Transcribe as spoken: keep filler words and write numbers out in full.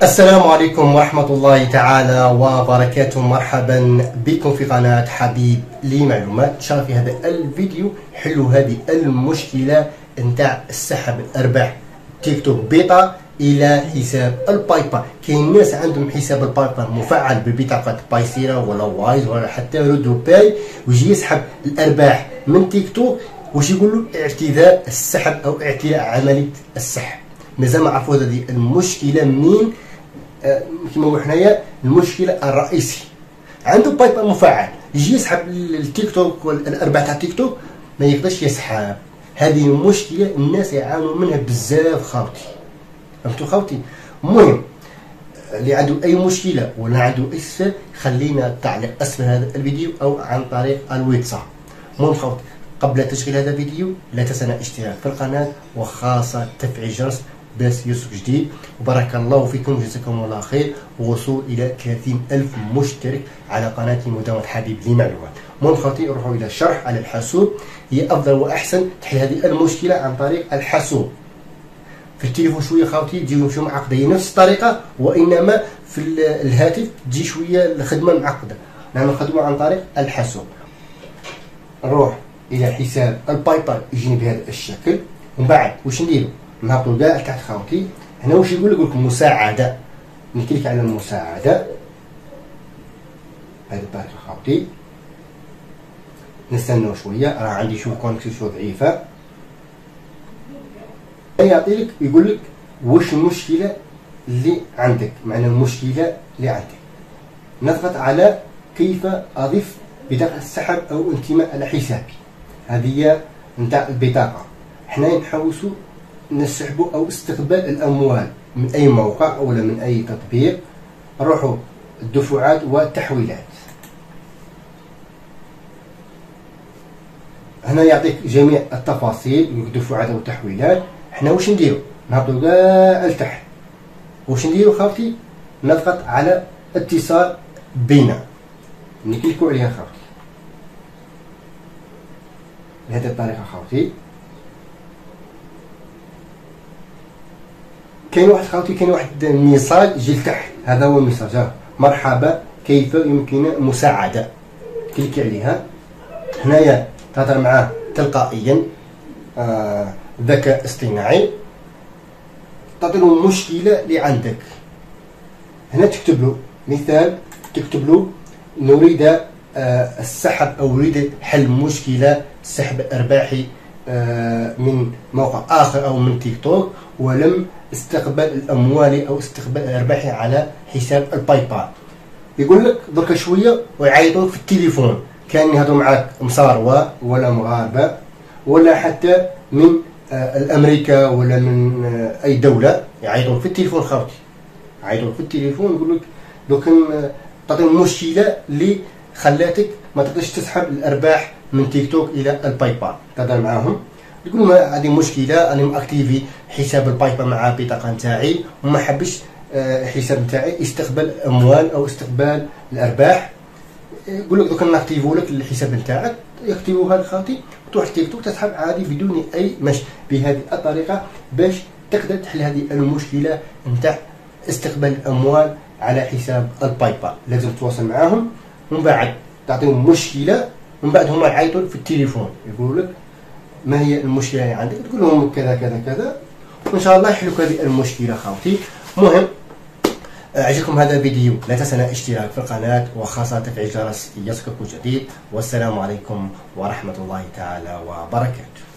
السلام عليكم ورحمة الله تعالى وبركاته. مرحبا بكم في قناة حبيب لمعلومات. إن شاء الله في هذا الفيديو حلوا هذه المشكلة نتاع السحب الأرباح تيك توك بيتا إلى حساب البايبال. كاين ناس عندهم حساب البايبال مفعل ببطاقة بايسيرا ولا وايز ولا حتى رودو باي، ويجي يسحب الأرباح من تيك توك واش يقول له اعتداء السحب أو اعتداء عملية السحب. مازال ما عرفوا هذه المشكلة منين. آه كما نقولوا حنايا المشكلة الرئيسي عنده بايبال مفعل، يجي يسحب التيك توك والأرباح تاع تيك توك ما يقدرش يسحب. هذه المشكلة الناس يعانوا منها بزاف خاوتي، فهمتوا خاوتي؟ المهم اللي عنده اي مشكله ولا عنده اي سؤال خلينا تعليق اسفل هذا الفيديو او عن طريق الواتساب. المهم خاوتي، قبل تشغيل هذا الفيديو لا تنسى الاشتراك في القناه وخاصه تفعيل الجرس باش يوصلك جديد. وبارك الله فيكم جزاكم الله خير، ووصول الى ثلاثين ألف مشترك على قناتي مدونة حبيب لمعلومات. المهم خاوتي نروحوا الى الشرح على الحاسوب. هي افضل واحسن تحل هذه المشكله عن طريق الحاسوب. في التليفون شويه خاوتي تجيو شويه معقده، هي نفس الطريقه وانما في الهاتف تجي شويه الخدمه معقده. نحن نخدموا عن طريق الحاسوب. نروح الى حساب البايبال يجيني بهذا الشكل، ومن بعد واش نديرو؟ نهبطوا كاع لتحت خاوتي. هنا واش يقول لك؟ يقول لكم مساعده. نكليك على المساعده بهذه الطريقه خاوتي. نستناو شويه، راه عندي شويه كونكسيون شويه ضعيفه. يعطي لك يقول لك واش المشكله اللي عندك، معنى المشكله اللي عندك. نضغط على كيف اضيف بطاقه السحب او انتماء على حسابي. هذه هي نتاع البطاقه. حنا نحوسوا نسحبوا او استقبال الاموال من اي موقع ولا من اي تطبيق. نروحوا الدفعات والتحويلات. هنا يعطيك جميع التفاصيل، دفعات او تحويلات. حنا واش نديرو؟ نهبطو كاع لتحت. واش نديرو خاوتي؟ نضغط على اتصال بنا، نكليكو عليها خاوتي بهذه الطريقه خاوتي. كاين واحد خاوتي كاين واحد ميساج يجي لتحت، هذا هو الميساج. مرحبا، كيف يمكن مساعده؟ كليكي عليها. هنايا تهضر معاه تلقائيا، آه ذكاء اصطناعي. تعطي له المشكله اللي عندك. هنا تكتب له مثال، تكتب له نريد آه السحب او نريد حل مشكله سحب ارباحي آه من موقع اخر او من تيك توك، ولم استقبل الاموال او استقبال ارباحي على حساب البايبال. يقول لك درك شويه ويعيطوك في التليفون، كان يهضروا معاك مصاروه ولا مغاربه ولا حتى من آه الامريكا ولا من آه اي دوله. يعيطوا في التليفون خاوتي، يعيطوا في التليفون يقول لك دوك تعطي المشكله اللي خلاتك ما تقدرش تسحب الارباح من تيك توك الى البايبال. تهضر معاهم تقول لهم هذه مشكله، انا ماكتيفي حساب البايبال مع البطاقه نتاعي وما حبش آه الحساب نتاعي يستقبل اموال او استقبال الارباح. يقول لك دوك ناكتيفو لك الحساب نتاعك، يكتبوا هذا خاوتي تروح تيك توك تسحب عادي بدون اي مشي. بهذه الطريقه باش تقدر تحل هذه المشكله نتاع استقبال الاموال على حساب البايبال. لازم تتواصل معاهم ومن بعد تعطيهم مشكله، ومن بعد هما يعيطوا في التليفون يقولوا لك ما هي المشكله اللي عندك، تقول لهم كذا كذا كذا، وان شاء الله يحلوك هذه المشكله خاوتي. المهم عجبكم هذا الفيديو لا تنسى الاشتراك في القناة وخاصة تفعيل الجرس ليصلكم جديد. والسلام عليكم ورحمة الله تعالى وبركاته.